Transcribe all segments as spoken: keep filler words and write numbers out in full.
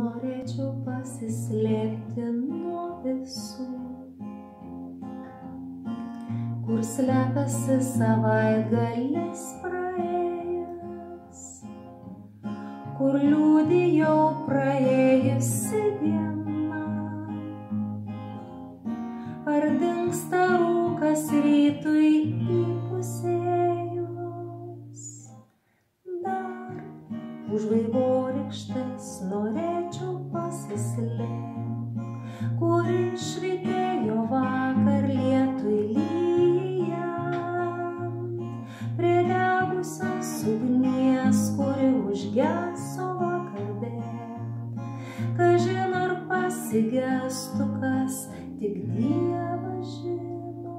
Norėčiau pasislėpti nuo visų, kur slepiasi savaitgalis praėjęs, kur liūdi jau praėjusi diena. Ar dingsta rūkas rytui įpusėjus, dar už vaivorykštės norėčiau pasislėpti, kur išvytėjo vakar lietui lyjant, prie degusios ugnies, kuri užgeso vakar bėgt. Kažin ar pasigestų kas, tik Dievas žino.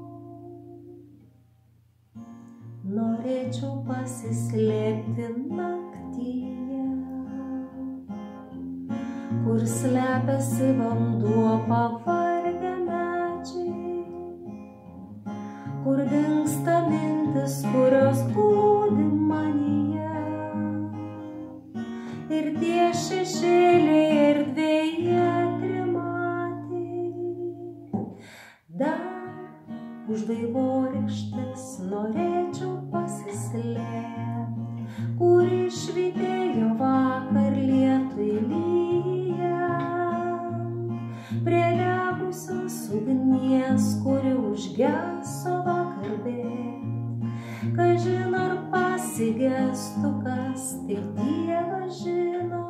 Norėčiau pasislėpti naktyje, kur slepiasi vanduo pavargę medžiai, kur dingsta mintis, kurios glūdi manyje, ir tie šešėliai erdvėje trimatei. Dar už vaivorykštės norėčiau pasislėpti, kur išvytėjo vakar lietui lyjant, prie degusios ugnies, kuri užgeso vakar bėgt. Kažin ar pasigestų kas, tik Dievas žino.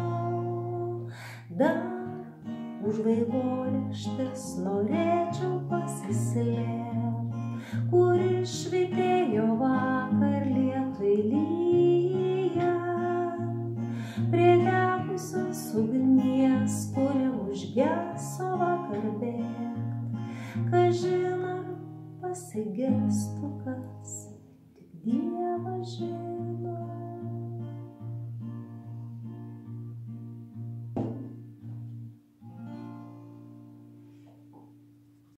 Dar už vaivorykštės norėčiau pasislėpti, kur išvytėjo vakar lietui lyjant, prie degusios ugnies, kuri užgeso vakar bėgt. Kažin ar pasigestų kas, tik Dievas žino.